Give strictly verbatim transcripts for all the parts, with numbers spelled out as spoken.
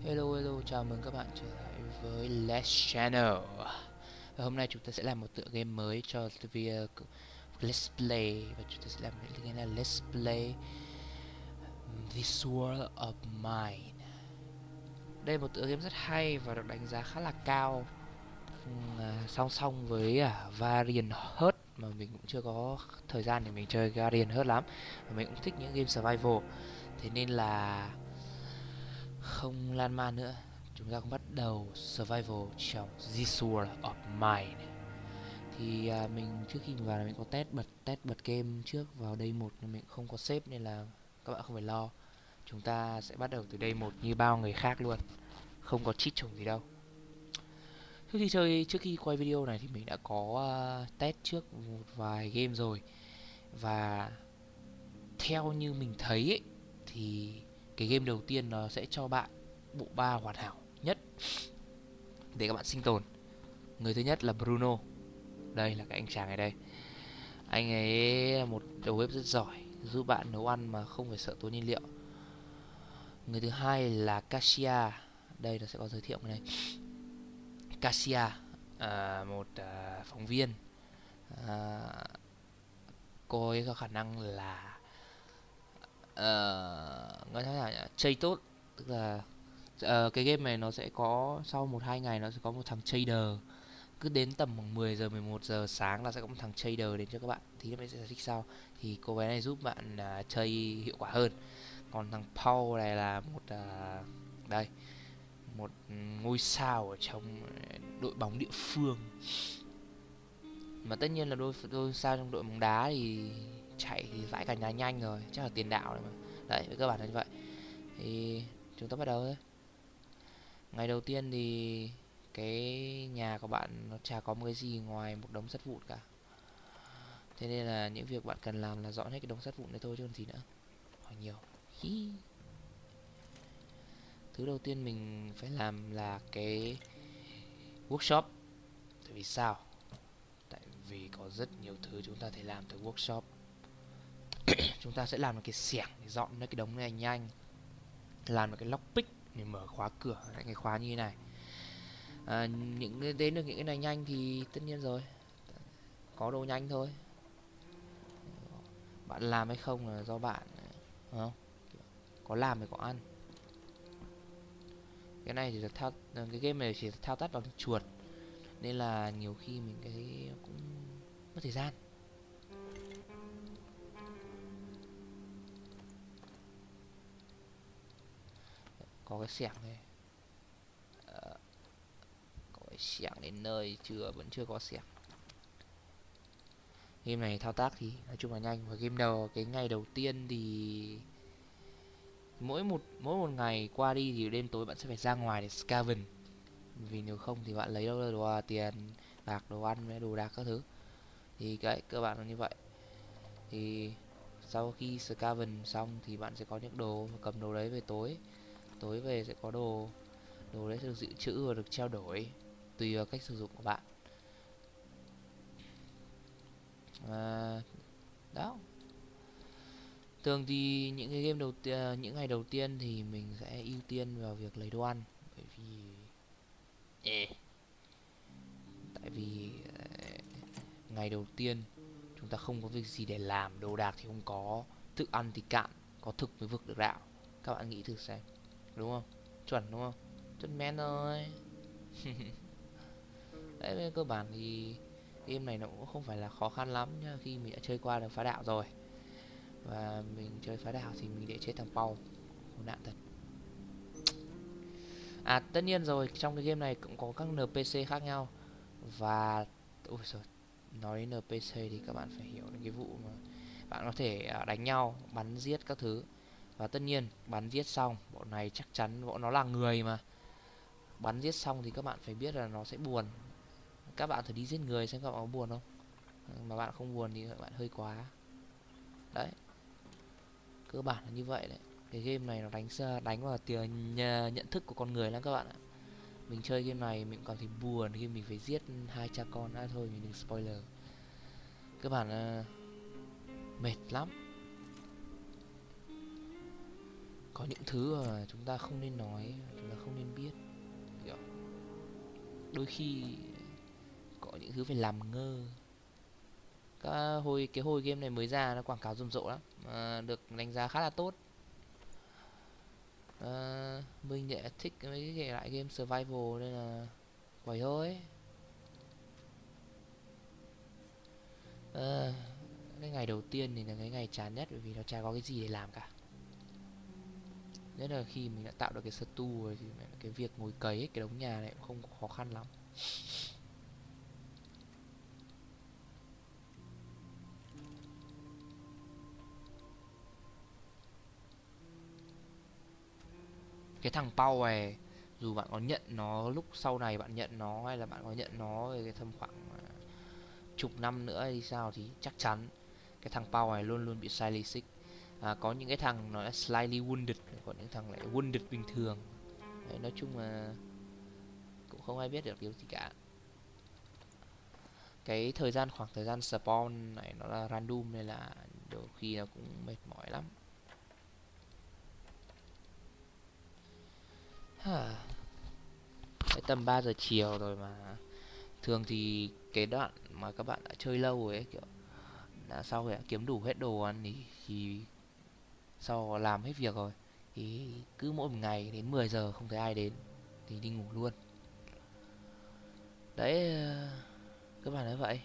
Hello hello, chào mừng các bạn trở lại với Let's Channel. Và hôm nay chúng ta sẽ làm một tựa game mới cho video Let's Play. Và chúng ta sẽ làm cái game là Let's Play This World of Mine. Đây là một tựa game rất hay và được đánh giá khá là cao, à, song song với à, Variant Heart, mà mình cũng chưa có thời gian để mình chơi Variant Heart lắm. Và mình cũng thích những game survival. Thế nên là không lan man nữa, chúng ta cũng bắt đầu survival trong This World of Mine. Thì à, mình trước khi vào là mình có test bật test bật game trước vào day một, nhưng mình không có save nên là các bạn không phải lo. Chúng ta sẽ bắt đầu từ day một như bao người khác luôn, không có cheat chủng gì đâu. Trước khi chơi trước khi quay video này thì mình đã có uh, test trước một vài game rồi, và theo như mình thấy ấy, thì cái game đầu tiên nó sẽ cho bạn bộ ba hoàn hảo nhất để các bạn sinh tồn. Người thứ nhất là Bruno. Đây là cái anh chàng này đây. Anh ấy là một đầu bếp rất giỏi, giúp bạn nấu ăn mà không phải sợ tốn nhiên liệu. Người thứ hai là Cassia. Đây là sẽ có giới thiệu cái này. Cassia, à, một à, phóng viên. À, cô ấy có khả năng là uh, nói thế nào nhỉ? Chơi tốt, tức là uh, cái game này nó sẽ có sau một hai ngày nó sẽ có một thằng trader. Cứ đến tầm khoảng mười giờ mười một giờ sáng là sẽ có một thằng trader đến cho các bạn, thì mình sẽ giải thích sau. Thì cô bé này giúp bạn uh, chơi hiệu quả hơn. Còn thằng Paul này là một uh, đây một ngôi sao ở trong đội bóng địa phương, mà tất nhiên là đôi đôi sao trong đội bóng đá thì chạy thì vãi cả nhà nhanh rồi, chắc là tiền đạo này mà. Đấy, với các bạn là như vậy. Thì chúng ta bắt đầu thôi. Ngày đầu tiên thì cái nhà của bạn nó chả có một cái gì ngoài một đống sắt vụn cả. Thế nên là những việc bạn cần làm là dọn hết cái đống sắt vụn đấy thôi chứ còn gì nữa. Hỏi nhiều. Hi. Thứ đầu tiên mình phải làm là cái workshop. Tại vì sao? Tại vì có rất nhiều thứ chúng ta thể làm từ workshop. Chúng ta sẽ làm một cái xẻng để dọn cái đống này nhanh, làm một cái lockpick để mở khóa cửa, cái khóa như thế này. À, những đến được những cái này nhanh thì tất nhiên rồi, có đồ nhanh thôi. Bạn làm hay không là do bạn, không? Có làm thì có ăn. Cái này thì là thao cái game này chỉ là thao tác bằng chuột, nên là nhiều khi mình cái cũng mất thời gian. Có cái xẻng này, ờ, có cái xẻng đến nơi chưa, vẫn chưa có xẻng. Game này thao tác thì nói chung là nhanh. Và game đầu cái ngày đầu tiên thì mỗi một mỗi một ngày qua đi thì đêm tối bạn sẽ phải ra ngoài để scavenge, vì nếu không thì bạn lấy đâu ra đồ tiền bạc, đồ ăn với đồ đạc các thứ. Thì cái cơ bản là như vậy. Thì sau khi scavenge xong thì bạn sẽ có những đồ, cầm đồ đấy về tối tối về sẽ có đồ. Đồ đấy sẽ được dự trữ và được trao đổi tùy vào cách sử dụng của bạn. À, đó. Thường thì những cái game đầu tiên, những ngày đầu tiên thì mình sẽ ưu tiên vào việc lấy đồ ăn, bởi vì eh, tại vì uh, ngày đầu tiên chúng ta không có việc gì để làm, đồ đạc thì không có, thức ăn thì cạn, có thực mới vực được đạo. Các bạn nghĩ thử xem, đúng không? Chuẩn đúng không? Chuẩn men rồi. Đấy, về cơ bản thì game này nó cũng không phải là khó khăn lắm nhá, khi mình đã chơi qua được phá đạo rồi. Và mình chơi phá đạo thì mình để chết thằng Paul, khốn nạn thật. À, tất nhiên rồi, trong cái game này cũng có các en pê xê khác nhau. Và ôi giời, nói đến en pê xê thì các bạn phải hiểu đến cái vụ mà bạn có thể đánh nhau, bắn giết các thứ. Và tất nhiên bắn giết xong, bọn này chắc chắn bọn nó là người mà, bắn giết xong thì các bạn phải biết là nó sẽ buồn. Các bạn thử đi giết người xem các bạn có buồn không. Mà bạn không buồn thì các bạn hơi quá. Đấy, cơ bản là như vậy đấy. Cái game này nó đánh đánh vào tiền nhận thức của con người lắm các bạn ạ. Mình chơi game này mình còn thấy buồn khi mình phải giết hai cha con. À thôi mình đừng spoiler. Các bạn uh, mệt lắm. Có những thứ mà chúng ta không nên nói, chúng ta không nên đôi khi có những thứ phải làm ngơ. Các hồi cái hồi game này mới ra nó quảng cáo rầm rộ lắm, mà được đánh giá khá là tốt. À, mình lại thích mấy cái loại game survival nên là quẩy thôi. À, cái ngày đầu tiên thì là cái ngày chán nhất, bởi vì nó chả có cái gì để làm cả. Nhất là khi mình đã tạo được cái stu rồi thì cái việc ngồi cấy ấy, cái đống nhà này cũng không khó khăn lắm. Cái thằng Pau này, dù bạn có nhận nó lúc sau này bạn nhận nó, hay là bạn có nhận nó về cái tầm khoảng à, chục năm nữa hay sao, thì chắc chắn cái thằng Pau này luôn luôn bị slightly sick. À, có những cái thằng nó là slightly wounded, còn những thằng lại wounded bình thường. Đấy, nói chung là cũng không ai biết được điều gì cả. Cái thời gian khoảng thời gian spawn này nó là random, nên là đôi khi nó cũng mệt mỏi lắm. Đấy, tầm ba giờ chiều rồi mà. Thường thì cái đoạn mà các bạn đã chơi lâu rồi ấy, kiểu là sau khi đã kiếm đủ hết đồ ăn thì, thì sau làm hết việc rồi thì cứ mỗi một ngày đến mười giờ không thấy ai đến thì đi ngủ luôn. Đấy, các bạn nói vậy.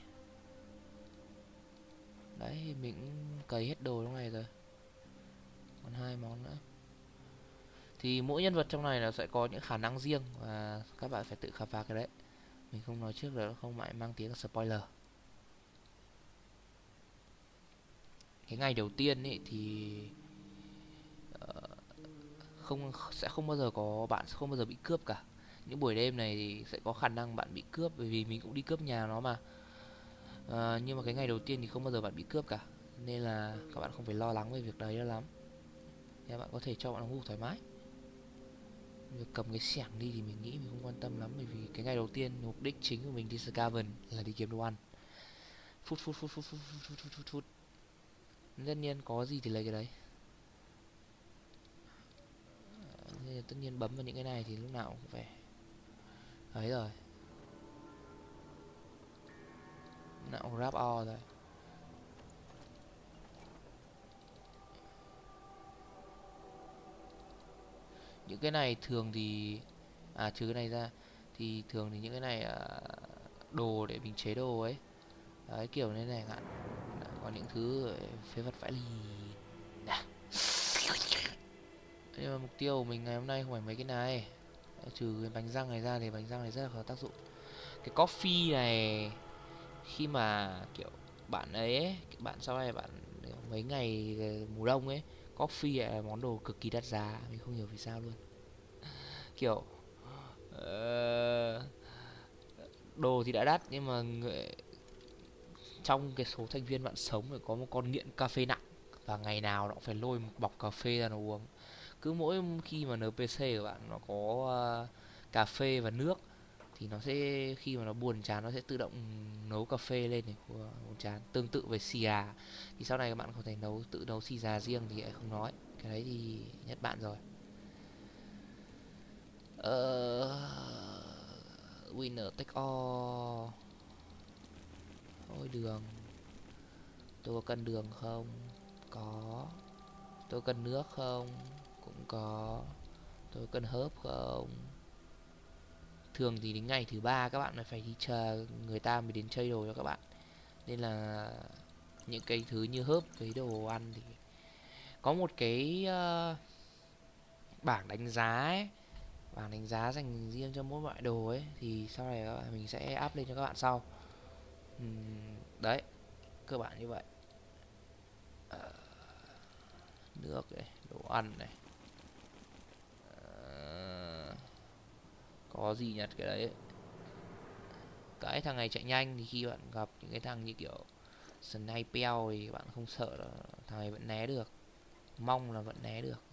Đấy, mình cũng cày hết đồ trong này rồi, còn hai món nữa. Thì mỗi nhân vật trong này nó sẽ có những khả năng riêng và các bạn phải tự khám phá cái đấy. Mình không nói trước được, không lại mang tiếng spoiler. Cái ngày đầu tiên ấy thì uh, không sẽ không bao giờ có bạn không bao giờ bị cướp cả. Những buổi đêm này thì sẽ có khả năng bạn bị cướp, bởi vì mình cũng đi cướp nhà nó mà. Uh, nhưng mà cái ngày đầu tiên thì không bao giờ bạn bị cướp cả, nên là các bạn không phải lo lắng về việc đấy lắm. Thì bạn có thể cho bạn ngủ thoải mái. Việc cầm cái xẻng đi thì mình nghĩ mình không quan tâm lắm, bởi vì cái ngày đầu tiên mục đích chính của mình đi Scaven là đi kiếm đồ ăn. Phút phút phút phút phút phút phút phút phút. Tất nhiên có gì thì lấy cái đấy. Nên tất nhiên bấm vào những cái này thì lúc nào cũng phải ấy rồi. Nào cũng grab all rồi. Những cái này thường thì à trừ cái này ra thì thường thì những cái này à, đồ để mình chế đồ ấy. Đấy, kiểu như này bạn. Có những thứ phế vật vãi lì. Nhưng mà mục tiêu của mình ngày hôm nay không phải mấy cái này. Trừ cái bánh răng này ra thì bánh răng này rất là có tác dụng. Cái coffee này khi mà kiểu bạn ấy, ấy bạn sau này bạn mấy ngày mùa đông ấy, coffee là món đồ cực kỳ đắt giá, mình không hiểu vì sao luôn. Kiểu uh, đồ thì đã đắt nhưng mà người, trong cái số thành viên bạn sống phải có một con nghiện cà phê nặng, và ngày nào nó cũng phải lôi một bọc cà phê ra nó uống. Cứ mỗi khi mà en pê xê của bạn nó có uh, cà phê và nước thì nó sẽ, khi mà nó buồn chán nó sẽ tự động nấu cà phê lên để buồn chán. Tương tự với xì gà, thì sau này các bạn có thể nấu tự nấu xì gà riêng thì lại không nói, cái đấy thì nhất bạn rồi. Ờ... Winner take all. Ôi đường, tôi có cần đường không? Có. Tôi cần nước không? Cũng có. Tôi cần hớp không? Thường thì đến ngày thứ ba các bạn phải đi chờ người ta mới đến chơi đồ cho các bạn, nên là những cái thứ như hớp với đồ ăn thì có một cái uh, bảng đánh giá ấy, bảng đánh giá dành riêng cho mỗi loại đồ ấy, thì sau này các bạn, mình sẽ up lên cho các bạn sau. uhm, Đấy, cơ bản như vậy. uh, Nước này, đồ ăn này, uh, có gì nhặt cái đấy. Cái thằng này chạy nhanh thì khi bạn gặp những cái thằng như kiểu sniper thì bạn không sợ là thằng này vẫn né được, mong là vẫn né được.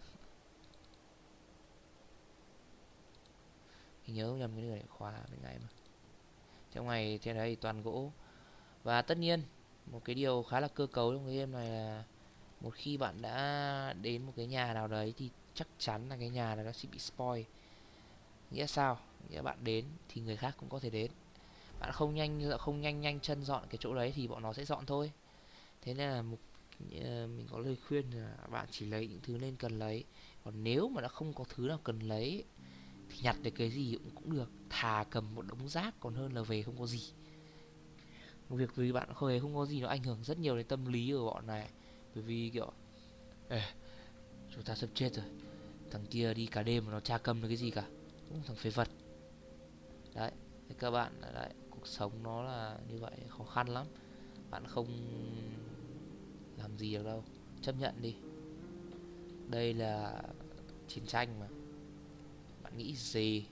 Mình nhớ không nhầm cái này khóa bên này mà. Trong này trên đây toàn gỗ. Và tất nhiên một cái điều khá là cơ cấu trong cái game này là một khi bạn đã đến một cái nhà nào đấy thì chắc chắn là cái nhà này nó sẽ bị spoil. Nghĩa sao? Nghĩa bạn đến thì người khác cũng có thể đến. Bạn không nhanh không nhanh nhanh chân dọn cái chỗ đấy thì bọn nó sẽ dọn thôi. Thế nên là một ờ, mình có lời khuyên là bạn chỉ lấy những thứ nên cần lấy. Còn nếu mà đã không có thứ nào cần lấy thì nhặt được cái gì cũng, cũng được. Thà cầm một đống rác còn hơn là về không có gì. Việc vì bạn không hề không có gì nó ảnh hưởng rất nhiều đến tâm lý của bọn này. Bởi vì kiểu ê, chúng ta sắp chết rồi, thằng kia đi cả đêm mà nó chả cầm được cái gì cả, cũng thằng phế vật. Đấy, thế các bạn đấy, cuộc sống nó là như vậy, khó khăn lắm. Bạn không làm gì được đâu, chấp nhận đi. Đây là chiến tranh mà, bạn nghĩ gì?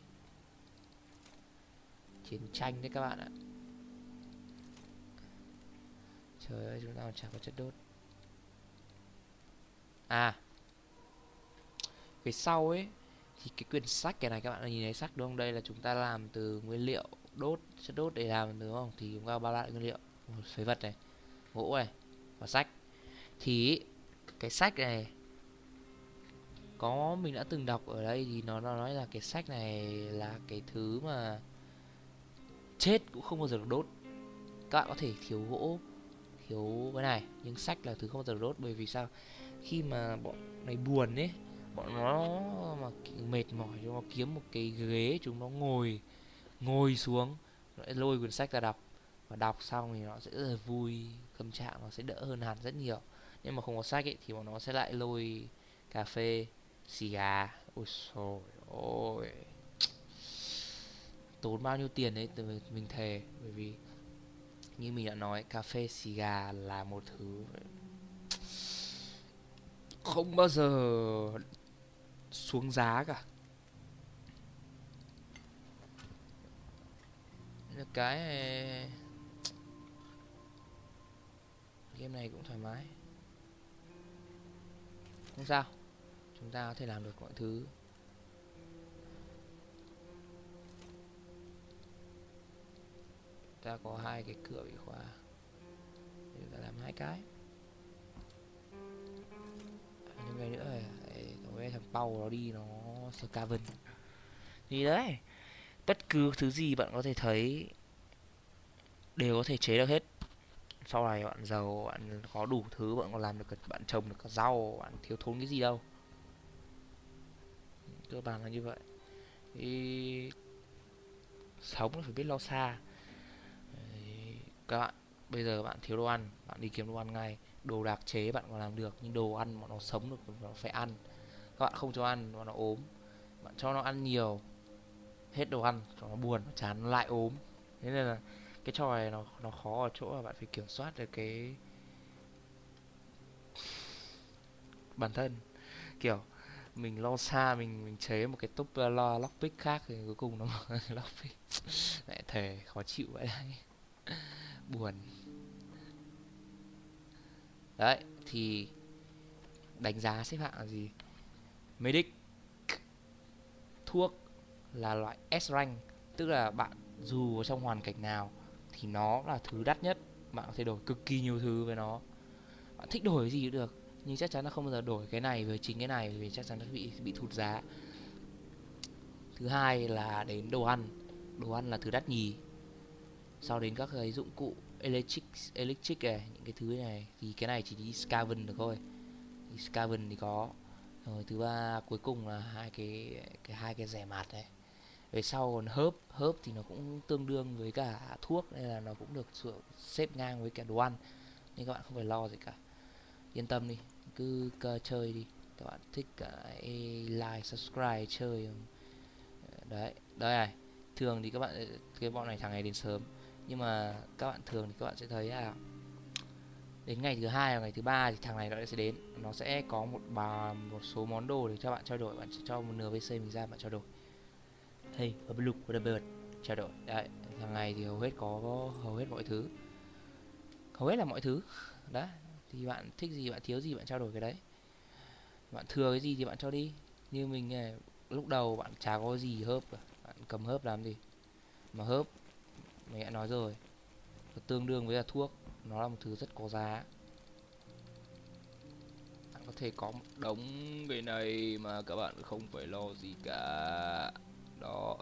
Chiến tranh đấy các bạn ạ. Trời ơi, chúng ta còn chả có chất đốt. À, phía sau ấy thì cái quyển sách cái này các bạn nhìn thấy sách đúng không? Đây là chúng ta làm từ nguyên liệu đốt, chất đốt để làm đúng không? Thì chúng ta bao lại nguyên liệu phế vật này, gỗ này và sách. Thì cái sách này có mình đã từng đọc ở đây thì nó, nó nói là cái sách này là cái thứ mà chết cũng không bao giờ được đốt. Các bạn có thể thiếu gỗ, thiếu cái này, nhưng sách là thứ không bao giờ được đốt. Bởi vì sao? Khi mà bọn này buồn ấy, bọn nó mà mệt mỏi, chúng nó kiếm một cái ghế, chúng nó ngồi ngồi xuống, nó sẽ lôi quyển sách ra đọc, và đọc xong thì nó sẽ rất là vui, tâm trạng nó sẽ đỡ hơn hẳn rất nhiều. Nhưng mà không có sách ấy thì bọn nó sẽ lại lôi cà phê, xì gà. Ôi xồi ôi, tốn bao nhiêu tiền đấy từ mình, mình thề. Bởi vì như mình đã nói, cà phê xì gà là một thứ không bao giờ xuống giá cả. Cái game này cũng thoải mái, không sao, chúng ta có thể làm được mọi thứ. Ta có hai cái cửa bị khóa, chúng ta làm hai cái. Thêm cái nữa là cái thằng Pau nó đi nó Scaven thì đấy. Bất cứ thứ gì bạn có thể thấy đều có thể chế được hết. Sau này bạn giàu, bạn có đủ thứ, bạn còn làm được, bạn trồng được cả rau, bạn thiếu thốn cái gì đâu. Cơ bản là như vậy. Thì sống là phải biết lo xa. Đấy, các bạn bây giờ bạn thiếu đồ ăn, bạn đi kiếm đồ ăn ngay. Đồ đặc chế bạn còn làm được, nhưng đồ ăn mà nó sống được nó phải ăn. Các bạn không cho ăn nó nó ốm, bạn cho nó ăn nhiều, hết đồ ăn cho nó buồn, nó chán, nó lại ốm. Thế nên là cái trò này nó nó khó ở chỗ là bạn phải kiểm soát được cái bản thân. Kiểu mình lo xa, mình mình chế một cái top uh, lo lockpick khác thì cuối cùng nó lockpick lại thề khó chịu vậy đấy. Buồn. Đấy thì đánh giá xếp hạng là gì? Medic, thuốc là loại S rank, tức là bạn dù ở trong hoàn cảnh nào thì nó là thứ đắt nhất, bạn có thể đổi cực kỳ nhiều thứ với nó. Bạn thích đổi cái gì cũng được, nhưng chắc chắn là không bao giờ đổi cái này với chính cái này, vì chắc chắn nó bị bị thụt giá. Thứ hai là đến đồ ăn, đồ ăn là thứ đắt nhì. Sau đến các cái dụng cụ electric electric này, những cái thứ này thì cái này chỉ đi Skaven được thôi, thì Skaven thì có. Rồi thứ ba cuối cùng là hai cái cái hai cái rẻ mạt này. Về sau còn hớp, hớp thì nó cũng tương đương với cả thuốc, nên là nó cũng được xếp ngang với cả đồ ăn, nên các bạn không phải lo gì cả, yên tâm đi, cứ uh, chơi đi. Các bạn thích cái like subscribe chơi không? Đấy đây này, thường thì các bạn, cái bọn này thằng này đến sớm, nhưng mà các bạn thường thì các bạn sẽ thấy là đến ngày thứ hai và ngày thứ ba thì thằng này nó sẽ đến, nó sẽ có một bà một số món đồ để cho bạn trao đổi. Bạn sẽ cho một nửa vê xê mình ra, bạn trao đổi. Hey, a blue with a bird, trao đổi. Đấy, thằng này thì hầu hết có hầu hết mọi thứ, hầu hết là mọi thứ. Đấy, thì bạn thích gì, bạn thiếu gì, bạn trao đổi cái đấy. Bạn thừa cái gì thì bạn cho đi. Như mình này, lúc đầu bạn chả có gì hớp cả, bạn cầm hớp làm gì? Mà hớp mình đã nói rồi, nó tương đương với là thuốc, nó là một thứ rất có giá. Bạn có thể có một đống cái này mà các bạn không phải lo gì cả. Đó,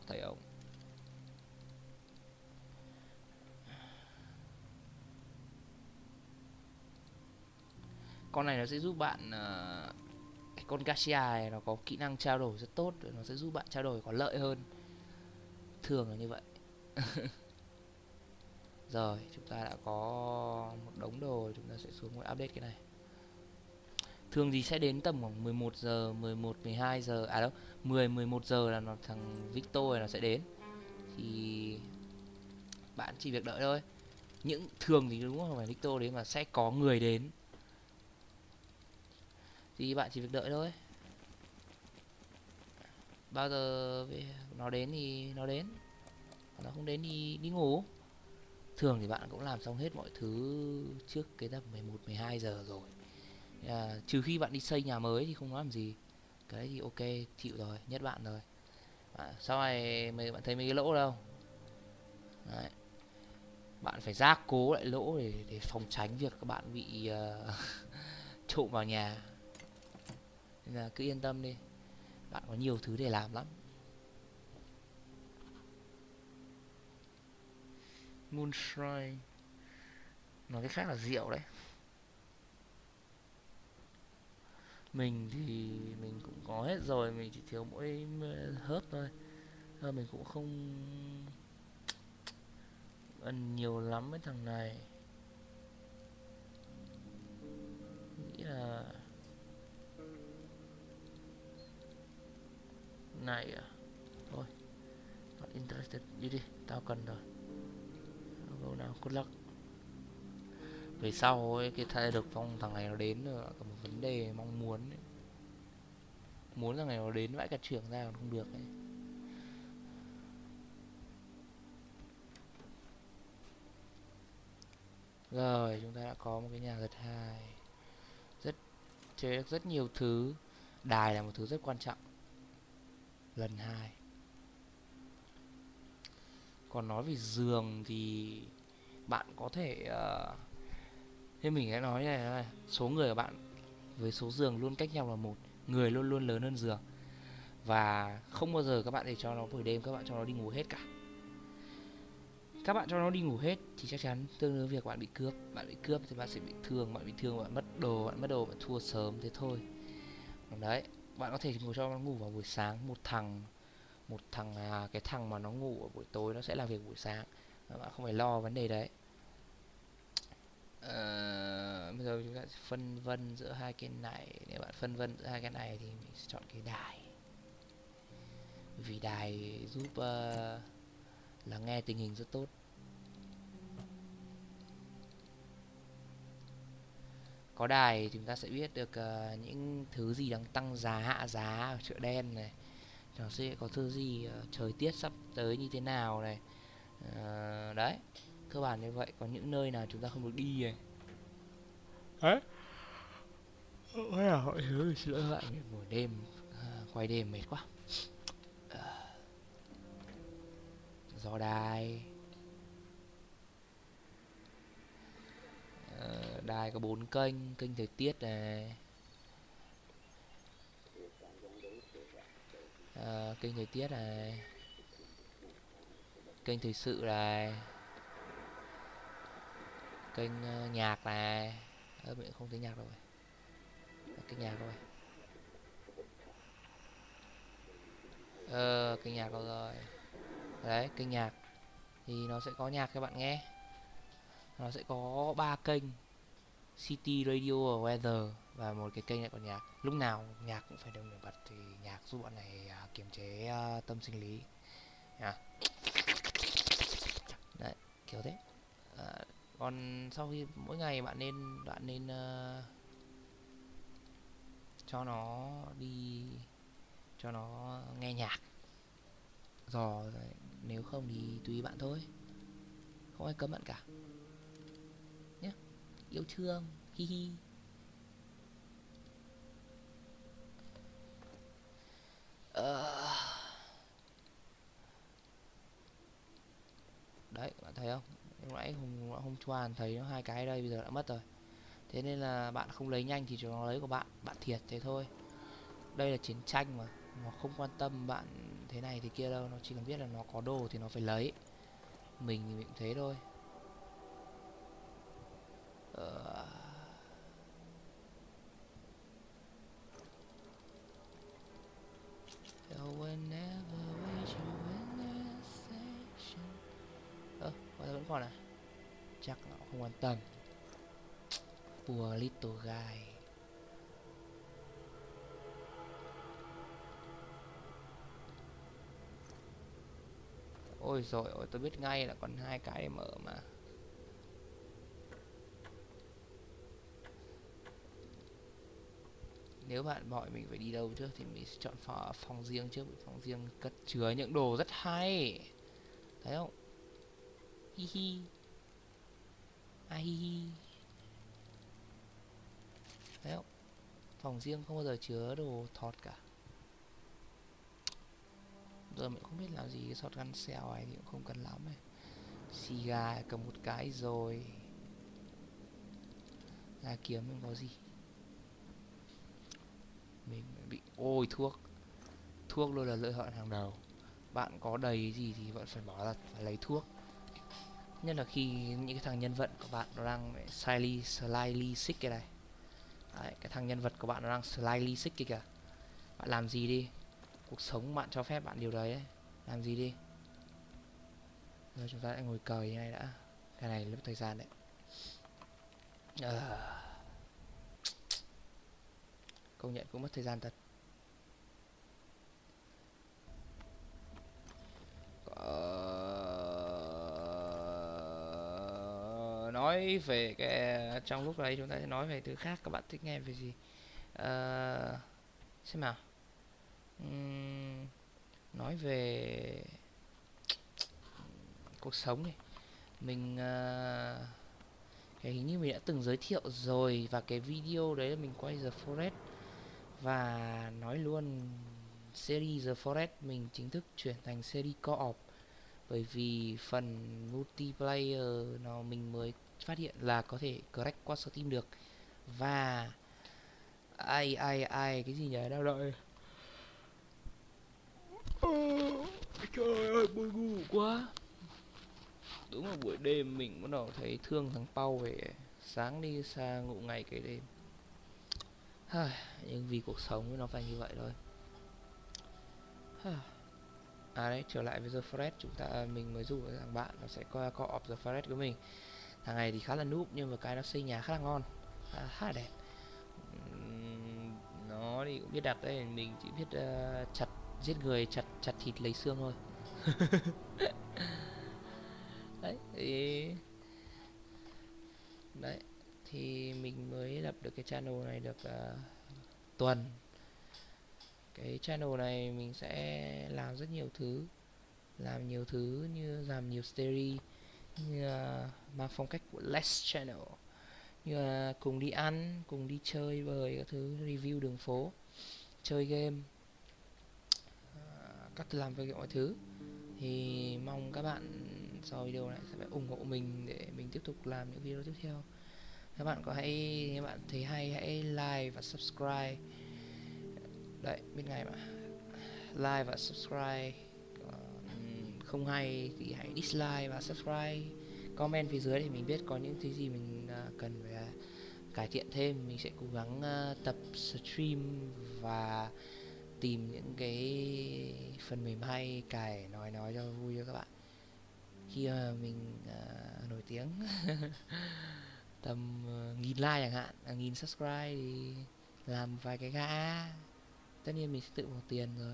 con này nó sẽ giúp bạn uh, cái con Garcia này nó có kỹ năng trao đổi rất tốt, nó sẽ giúp bạn trao đổi có lợi hơn, thường là như vậy. Rồi chúng ta đã có một đống đồ, chúng ta sẽ xuống và update cái này. Thường thì sẽ đến tầm khoảng mười một giờ, mười một, mười hai giờ, à đâu, mười, mười một giờ là nó, thằng Victor này nó sẽ đến. Thì bạn chỉ việc đợi thôi. Những thường thì đúng không phải Victor đến mà sẽ có người đến. Thì bạn chỉ việc đợi thôi. Bao giờ nó đến thì nó đến, nó không đến thì đi ngủ. Thường thì bạn cũng làm xong hết mọi thứ trước cái tầm mười một, mười hai giờ rồi. À, trừ khi bạn đi xây nhà mới thì không nói làm gì. Cái đấy thì ok, chịu rồi, nhất bạn rồi. À, sau này mấy bạn thấy mấy cái lỗ đâu. Đấy. Bạn phải gia cố lại lỗ để, để phòng tránh việc các bạn bị uh, trộm vào nhà. Nên là cứ yên tâm đi, bạn có nhiều thứ để làm lắm. Moonshine, nói cái khác là rượu đấy. Mình thì mình cũng có hết rồi, mình chỉ thiếu mỗi hớp thôi. Thôi mình cũng không ăn nhiều lắm với thằng này. Nghĩ là này à, thôi not interested, đi đi, tao cần rồi. Go nào, good luck. Về sau ấy, cái thay được phong thằng này nó đến là cả một vấn đề mong muốn ấy. Muốn thằng này nó đến vãi cả trưởng ra còn không được ấy. Rồi chúng ta đã có một cái nhà giật hai, rất chế được rất nhiều thứ. Đài là một thứ rất quan trọng. Lần hai. Còn nói về giường thì bạn có thể uh, như mình đã nói này, này, số người của bạn với số giường luôn cách nhau là một, người luôn luôn lớn hơn giường. Và không bao giờ các bạn để cho nó buổi đêm các bạn cho nó đi ngủ hết cả. Các bạn cho nó đi ngủ hết thì chắc chắn tương đương việc bạn bị cướp. Bạn bị cướp thì bạn sẽ bị thương, bạn bị thương bạn mất đồ, bạn mất đồ bạn thua sớm thế thôi. Còn đấy, bạn có thể ngủ cho nó ngủ vào buổi sáng. Một thằng một thằng à, cái thằng mà nó ngủ ở buổi tối nó sẽ làm việc buổi sáng, bạn không phải lo vấn đề đấy. Ờ, bây giờ chúng ta sẽ phân vân giữa hai cái này. Nếu bạn phân vân giữa hai cái này thì mình sẽ chọn cái đài, vì đài giúp uh, lắng nghe tình hình rất tốt. Có đài chúng ta sẽ biết được uh, những thứ gì đang tăng giá, hạ giá ở chợ đen này. Nó sẽ có thứ gì uh, thời tiết sắp tới như thế nào này. Uh, đấy, cơ bản như vậy. Có những nơi nào chúng ta không được đi này. Đấy. Ôi à, mọi thứ xin lỗi các bạn, buổi đêm uh, quay đêm mệt quá. Uh, gió đài. Uh, đài có bốn kênh, kênh thời tiết này, uh, kênh thời tiết này, kênh thời sự này, kênh uh, nhạc này. Ơ, mình không thấy nhạc rồi. Kênh nhạc rồi. Ờ, kênh nhạc rồi rồi. Đấy, kênh nhạc thì nó sẽ có nhạc cho bạn nghe. Nó sẽ có ba kênh: City Radio và Weather, và một cái kênh lại có nhạc. Lúc nào nhạc cũng phải được nổi bật thì nhạc giúp bạn này uh, kiềm chế uh, tâm sinh lý. À. Đấy, kiểu thế. À, còn sau khi mỗi ngày bạn nên bạn nên uh, cho nó đi, cho nó nghe nhạc. Rồi nếu không thì tùy bạn thôi, không ai cấm bạn cả nhé. Yêu thương, hi hi. Ờ... Đấy, bạn thấy không? Lúc nãy hôm, hôm Chuan thấy nó hai cái đây, bây giờ đã mất rồi. Thế nên là bạn không lấy nhanh thì cho nó lấy của bạn, bạn thiệt thế thôi. Đây là chiến tranh mà, nó không quan tâm bạn thế này thế kia đâu, nó chỉ cần biết là nó có đồ thì nó phải lấy. Mình thì mình cũng thế thôi. Ờ... con à? Chắc nó không quan tâm. Poor little guy. Ôi rồi ôi, tôi biết ngay là còn hai cái để mở mà. Nếu bạn hỏi mình phải đi đâu trước thì mình sẽ chọn phòng, phòng riêng trước. Phòng riêng cất chứa những đồ rất hay. Thấy không? Hi hi. À hi hi. Thấy không? Phòng riêng không bao giờ chứa đồ thọt cả. Giờ mình không biết làm gì cái shotgun shell này thì cũng không cần lắm này. Xì gà cầm một cái rồi. Ra kiếm mình có gì? Mình bị ôi thuốc. Thuốc luôn là lựa chọn hàng đầu. Bạn có đầy gì thì vẫn phải bỏ ra phải lấy thuốc. Nhất là khi những cái thằng nhân vật của bạn nó đang slightly, slightly sick cái này. Đấy, cái thằng nhân vật của bạn nó đang slightly sick kìa kìa. Bạn làm gì đi? Cuộc sống bạn cho phép bạn điều đấy ấy. Làm gì đi? Rồi chúng ta sẽ ngồi cờ như này đã. Cái này lúc thời gian đấy. À, công nhận cũng mất thời gian thật. Ờ, nói về cái trong lúc đấy chúng ta sẽ nói về thứ khác. Các bạn thích nghe về gì? Ờ, xem nào. Uhm, nói về cuộc sống này. Mình uh, cái hình như mình đã từng giới thiệu rồi, và cái video đấy là mình quay The Forest. Và nói luôn, series The Forest mình chính thức chuyển thành series co-op. Bởi vì phần multiplayer nó mình mới phát hiện là có thể crack qua Steam được. Và ai ai ai cái gì nhỉ, đâu đợi. Trời ơi buồn ngủ quá. Đúng là buổi đêm mình bắt đầu thấy thương thằng Pau về. Sáng đi xa ngủ ngày cái đêm. Nhưng vì cuộc sống nó phải như vậy thôi. À đấy, trở lại với The Forest, chúng ta mình mới rủ thằng bạn nó sẽ coi co-op The Forest với mình. Thằng này thì khá là noob nhưng mà cái nó xây nhà khá là ngon, khá, khá là đẹp. Uhm, nó thì cũng biết đặt đấy, mình chỉ biết uh, chặt giết người, chặt chặt thịt lấy xương thôi. Đấy thì đấy thì mình mới lập được cái channel này được uh, tuần. Cái channel này mình sẽ làm rất nhiều thứ, làm nhiều thứ như làm nhiều series, như uh, mang phong cách của Let's Channel, như uh, cùng đi ăn, cùng đi chơi bời các thứ, review đường phố, chơi game, uh, các thứ, làm về mọi thứ. Thì mong các bạn sau video này sẽ phải ủng hộ mình để mình tiếp tục làm những video tiếp theo. Các bạn có hãy, các bạn thấy hay hãy like và subscribe. Đấy, biết ngay mà. Like và subscribe. Còn không hay thì hãy dislike và subscribe. Comment phía dưới để mình biết có những thứ gì mình uh, cần phải uh, cải thiện thêm. Mình sẽ cố gắng uh, tập stream và tìm những cái phần mềm hay cài nói nói cho vui cho các bạn khi uh, mình uh, nổi tiếng. Tầm uh, nghìn like chẳng hạn, à, nghìn subscribe thì làm vài cái gã, tất nhiên mình sẽ tự bỏ tiền rồi.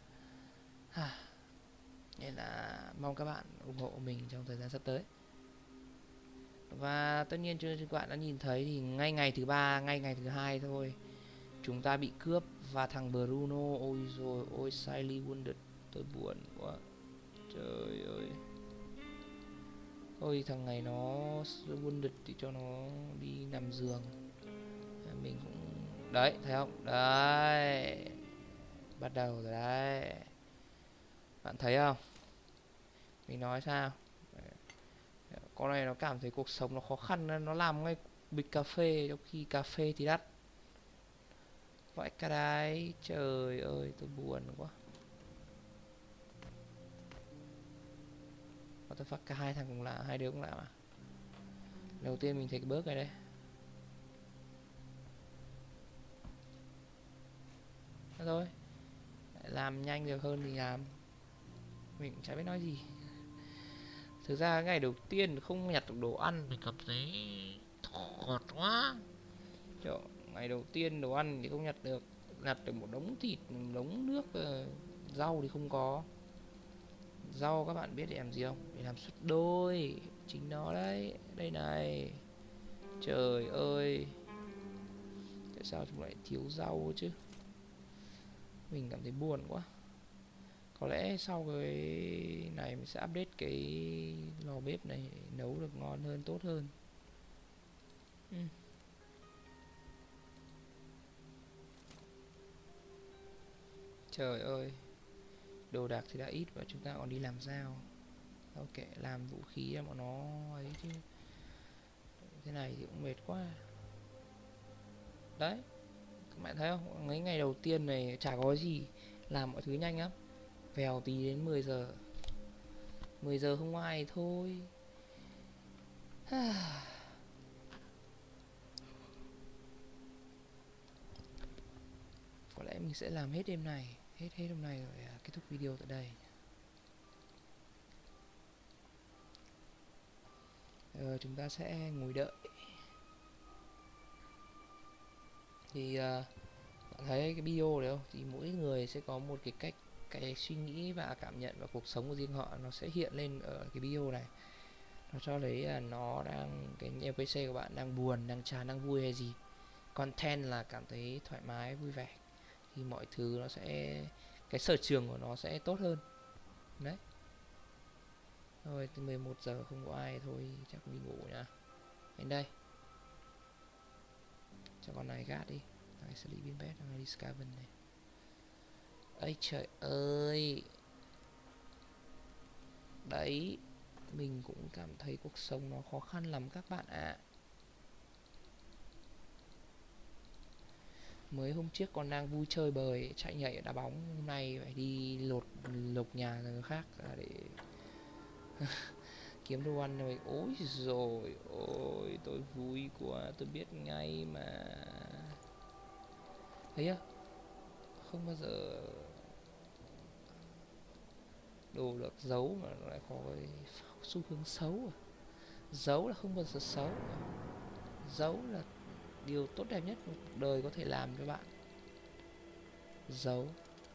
Nên là mong các bạn ủng hộ mình trong thời gian sắp tới. Và tất nhiên như các bạn đã nhìn thấy thì ngay ngày thứ ba, ngay ngày thứ hai thôi, chúng ta bị cướp và thằng Bruno, ôi rồi ôi Siley Wounded, tôi buồn quá. Trời ơi. Ôi thằng này nó Wounded thì cho nó đi nằm giường. Mình cũng đấy, thấy không? Đấy. Bắt đầu rồi đấy. Bạn thấy không? Mình nói sao? Con này nó cảm thấy cuộc sống nó khó khăn, nó làm ngay bịch cà phê trong khi cà phê thì đắt. Vãi cả đái, trời ơi tôi buồn quá. What the fuck, cả hai thằng cũng làm, hai đứa cũng làm à? Đầu tiên mình thấy cái bước này đây. Đó thôi, làm nhanh được hơn thì làm. Mình cũng chả biết nói gì. Thực ra ngày đầu tiên không nhặt được đồ ăn mình cảm thấy thọt quá. Chỗ ngày đầu tiên đồ ăn thì không nhặt được, nhặt được một đống thịt, một đống nước, uh, rau thì không có. Rau các bạn biết để làm gì không? Để làm sút đôi, chính nó đấy. Đây này. Trời ơi, tại sao chúng lại thiếu rau chứ? Mình cảm thấy buồn quá. Có lẽ sau cái này mình sẽ update cái lò bếp này nấu được ngon hơn, tốt hơn. ừ. Trời ơi, đồ đạc thì đã ít và chúng ta còn đi làm dao. Ok, làm vũ khí cho bọn nó ấy chứ. Thế này thì cũng mệt quá. Đấy, các bạn thấy không? Mấy ngày đầu tiên này chả có gì, làm mọi thứ nhanh lắm. Vèo tí đến mười giờ. mười giờ không ai thôi. Có lẽ mình sẽ làm hết đêm này, hết hết hôm nay rồi, kết thúc video tại đây. Ờ, chúng ta sẽ ngồi đợi. Thì uh, bạn thấy cái video đấy không? Thì mỗi người sẽ có một cái cách, cái suy nghĩ và cảm nhận và cuộc sống của riêng họ, nó sẽ hiện lên ở cái video này. Nó cho thấy là nó đang, cái en pê xê của bạn đang buồn, đang chán, đang vui hay gì. Content là cảm thấy thoải mái, vui vẻ, thì mọi thứ nó sẽ, cái sở trường của nó sẽ tốt hơn. Đấy. Rồi từ mười một giờ không có ai thôi, chắc đi ngủ nhá. Đến đây. Cho con này gác đi. Thằng này sleeping bed, thằng này đi scaven này. Ây trời ơi. Đấy, mình cũng cảm thấy cuộc sống nó khó khăn lắm các bạn ạ. À. Mới hôm trước còn đang vui chơi bời, chạy nhảy đá bóng, hôm nay phải đi lột lục nhà người khác để kiếm đồ ăn rồi. Ôi rồi ôi, tôi vui quá, tôi biết ngay mà. Thấy chưa? Không bao giờ đồ được giấu mà nó lại có cái xu hướng xấu à. Giấu là không bao giờ xấu. Giấu là điều tốt đẹp nhất một cuộc đời có thể làm cho bạn. Giấu.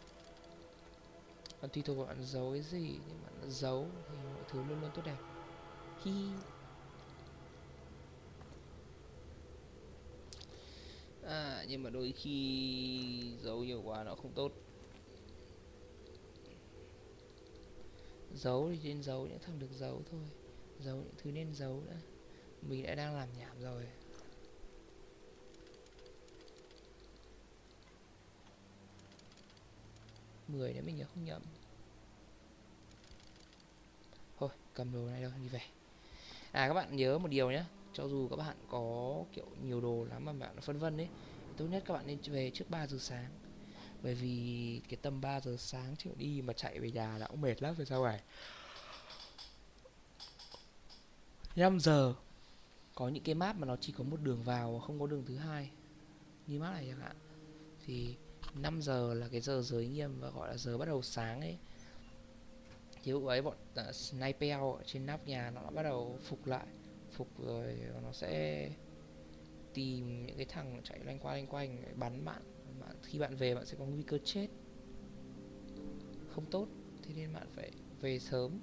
Còn tùy thuộc bạn giấu cái gì, nhưng bạn giấu thì mọi thứ luôn luôn tốt đẹp. Hi. À, nhưng mà đôi khi giấu nhiều quá nó không tốt. Giấu thì nên giấu những thằng được giấu thôi, giấu những thứ nên giấu đã. Mình đã đang làm nhảm rồi. Mười nếu mình nhớ không nhầm. Thôi cầm đồ này đâu, đi về. À các bạn nhớ một điều nhé, cho dù các bạn có kiểu nhiều đồ lắm mà bạn phân vân ấy, tốt nhất các bạn nên về trước ba giờ sáng. Bởi vì cái tầm ba giờ sáng chịu đi mà chạy về nhà đã cũng mệt lắm rồi sao vậy. Năm giờ có những cái map mà nó chỉ có một đường vào không có đường thứ hai, như map này chẳng hạn, thì năm giờ là cái giờ giới nghiêm và gọi là giờ bắt đầu sáng ấy. Thì lúc ấy bọn uh, sniper ở trên nóc nhà nó đã bắt đầu phục lại, phục rồi nó sẽ tìm những cái thằng chạy loanh quanh loanh quanh bắn bạn. bạn khi bạn về bạn sẽ có nguy cơ chết, không tốt, thế nên bạn phải về sớm.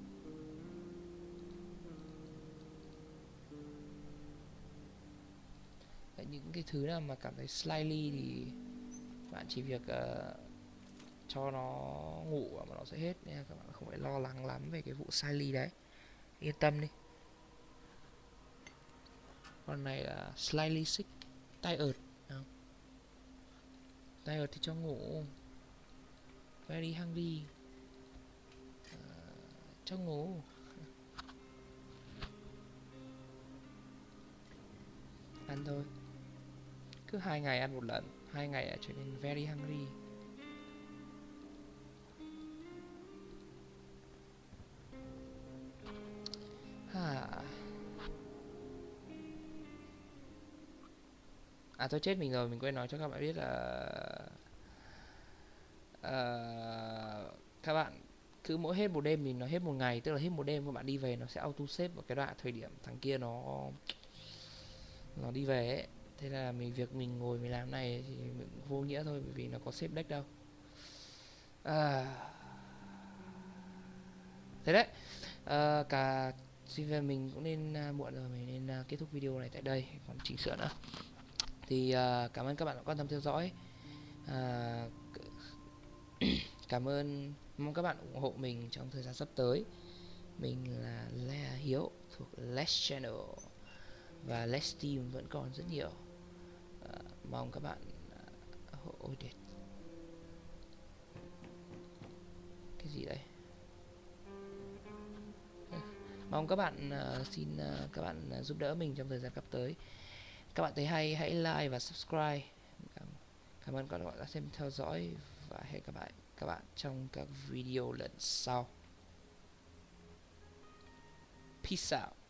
Đấy, những cái thứ nào mà cảm thấy slightly thì bạn chỉ việc uh, cho nó ngủ mà nó sẽ hết nha, các bạn không phải lo lắng lắm về cái vụ slightly đấy, yên tâm đi. Con này là slightly sick, tired, tired thì cho ngủ, very hungry, uh, cho ngủ. Ăn thôi, cứ hai ngày ăn một lần, hai ngày đã trở nên very hungry. À, à tôi chết mình rồi, mình quên nói cho các bạn biết là uh, các bạn cứ mỗi hết một đêm thì nó hết một ngày, tức là hết một đêm các bạn đi về nó sẽ auto save vào cái đoạn thời điểm thằng kia nó nó đi về ấy. Thế là mình việc mình ngồi mình làm này thì mình vô nghĩa thôi, bởi vì nó có save deck đâu. À, thế đấy. À, cả mình cũng nên uh, muộn rồi, mình nên uh, kết thúc video này tại đây, còn chỉnh sửa nữa. Thì uh, cảm ơn các bạn đã quan tâm theo dõi. Uh, cảm ơn, mong các bạn ủng hộ mình trong thời gian sắp tới. Mình là Lê Hiếu thuộc Less Channel và Less Team vẫn còn rất nhiều. Uh, mong các bạn uh, ôi đẹp. Cái gì đây? Mong các bạn uh, xin uh, các bạn uh, giúp đỡ mình trong thời gian sắp tới. Các bạn thấy hay hãy like và subscribe. Cảm, cảm ơn các bạn đã xem theo dõi và hẹn gặp lại các bạn trong các video lần sau. Peace out.